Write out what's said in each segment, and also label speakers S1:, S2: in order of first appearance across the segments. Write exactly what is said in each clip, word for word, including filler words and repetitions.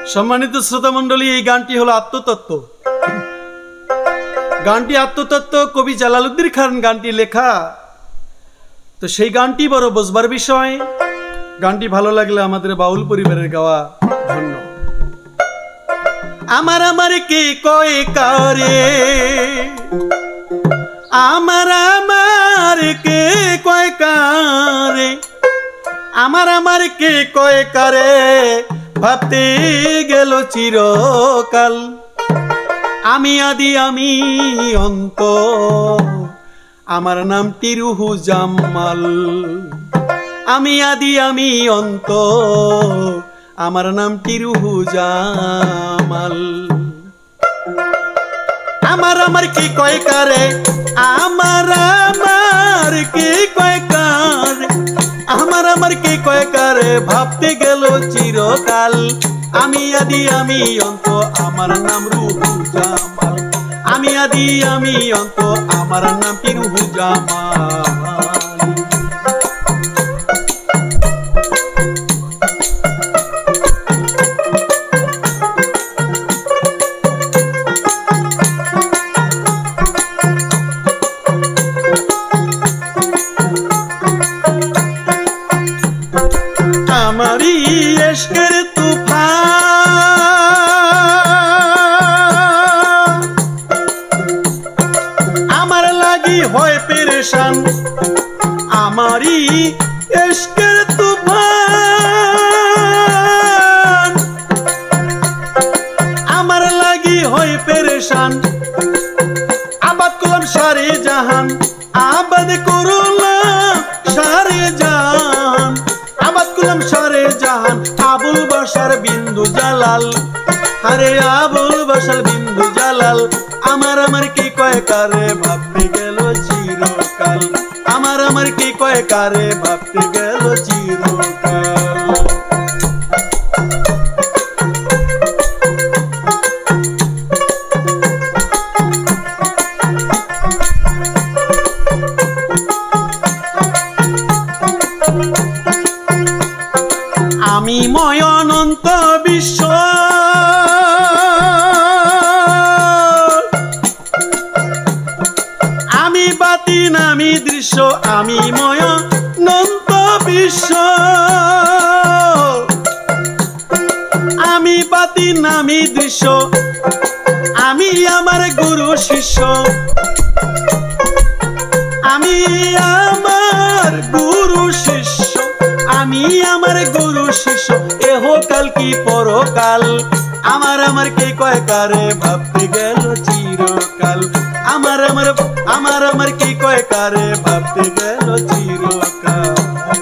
S1: সম্মানিত শ্রোতা মণ্ডলী, এই গানটি হলো আত্মতত্ত্ব। গানটি আত্মতত্ত্ব, কবি জালালউদ্দিন খান গানটি লেখা। তো সেই গানটি বড় বোঝবার বিষয়। গানটি ভালো লাগলে আমাদের বাউল পরিবারের গাওয়া ধন্য। আমার আমার কে কয় কারে, আমার আমার কে কয় কারে, আমার আমার কে কয় কারে, ভাবতে গেল চিরকাল। আমি আদি আমি অন্ত, আমার নামটি রুহু জাম্মাল। আমি আদি আমি অন্ত, আমার নামটি রুহু জামাল। আমার আমার কি কয় কারে, আমার আমার কি কয় কারে, আমার আমার কি কয় কারে, ভাবতে গেল চিরকাল। আমি আদি আমি অন্ত, আমার নাম রুহু জামাল। আমি আদি আমি অন্ত, আমার নামটি রুহু জামাল। আমারি ইশকের তুফান, আমার লাগি হয় পেরেশান। আমারি ইশকের তুফান, আমার লাগি হয় পেরেশান। আবাদ করলাম সারে জাহান, আবাদ করলাম সারে জাহান, আবাদ করলাম সারে জাহান। আবুল বাশার বিন্দু জালাল, আরে আবুল বাশার বিন্দু জালাল। আমার আমার কি কয় কারে, ভাবতে গেল চিরকাল। আমার আমার কি কয় কারে, ভাবতে গেল চিরকাল। আমি ময় অনন্ত বিশ্ব, আমি বাতিন আমি দৃশ্য। আমি ময় অনন্ত বিশ্ব, আমি বাতিন আমি দৃশ্য। আমি আমার গুরু শিষ্য, আমি আমার গুরু শিষ্য। আমি আমার গুরু শিষ্য, এহকাল কি পরকাল। আমার আমার কে কয় কারে, ভাবতে গেল চিরকাল। আমার আমার আমার আমার কি কয় কারে, ভাবতে গেল চিরকাল।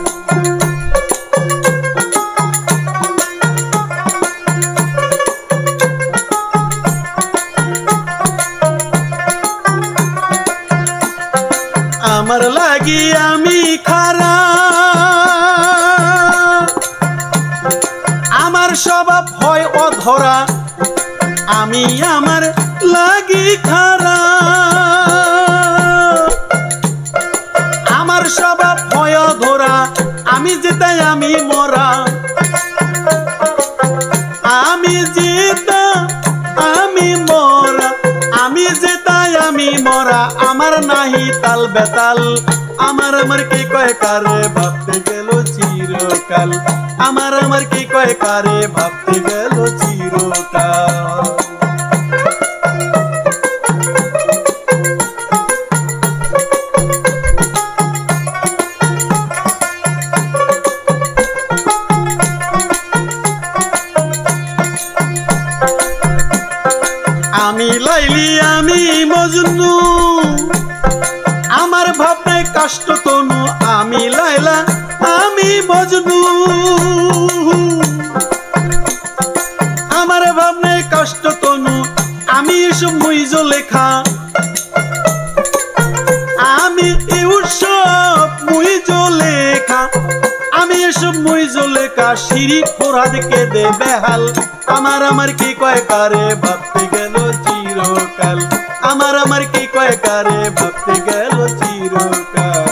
S1: আমার লাগি আমি খারা, আমার স্বভাব হয় অধরা। আমি আমার লাগি খারা, আমার স্বভাব হয় অধরা। আমি যেতাই আমি মরা, আমি যেতা আমি মরা, আমি যেতাই আমি মরা। আমার নাহি তাল বেতাল। আমার আমার কি কয় কারে, ভাবতে গেল চিরকাল। আমার আমার কি কয় কারে, ভাবতে গেল চিরকাল। আমি লাইলি আমি মজনু, আমার ভাবনায় কাষ্ট তনু। আমি লাইলা আমি মজনু, আমার ভাবনায় কাষ্ট তনু। আমি এসব মুইজ লেখা, আমি এসব মুইজ লেখা। আমি এসব মুইজ লেখা, সিঁড়ি ফোরাদ কেঁদে বেহাল। আমার আমার কি কয় কারে, ভাবতে গেল চিরকাল। আমার আমার কি কয় কারে, ভাবতে গেল চিরকাল।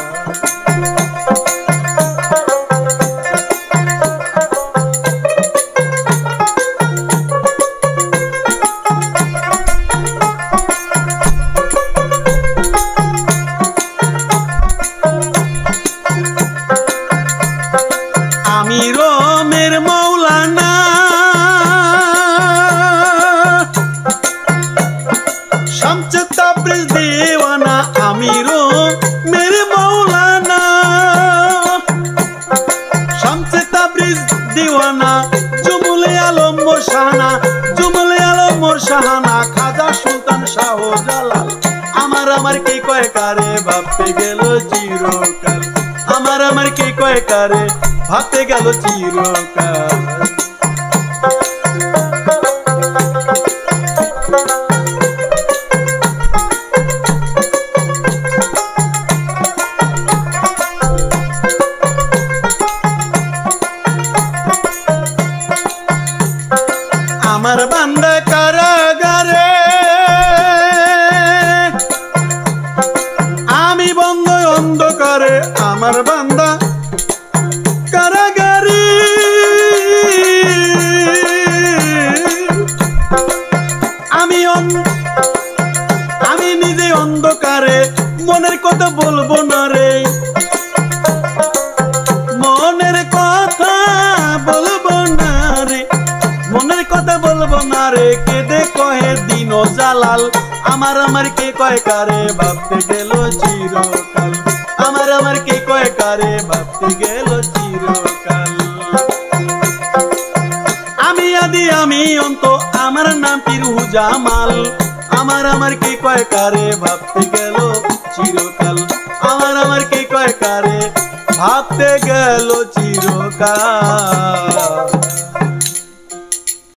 S1: মাওলানা শামসে তাবরিজ দিওয়ানা আমিরো মেরে মাওলানা শামসে তাবরিজ দিওয়ানা জুমুলে আলম মোর শাহানা জুমুলে আলম মোর শাহানা খাজা সুলতান শাহজালাল আমার আমার কে কয় কারে ভাবতে গেল চিরকাল আমার আমার কে কয় কারে ভাবতে গেল চিরকাল আমার বান্দা কারাগারে আমি বন্ধ অন্ধকারে আমার বান্দা কারাগারে আমি আমি নিজে অন্ধকারে মনের কথা বলবো না রে মনের কথা বলবো না রে মনের কথা বলবো না রে কেঁদে কহে দিন জালাল আমার আমার কে কয় কারে ভাবতে গেল চিরকাল আমার আমার কে কয় কারে ভাবতে গেল চিরকাল আমি আদি আমি অন্ত আমার নাম পিরু জামাল আমার আমার কে কয় কারে ভাবতে গেল চিরকাল আমার আমার কে কয় কারে ভাবতে গেল চিরকাল।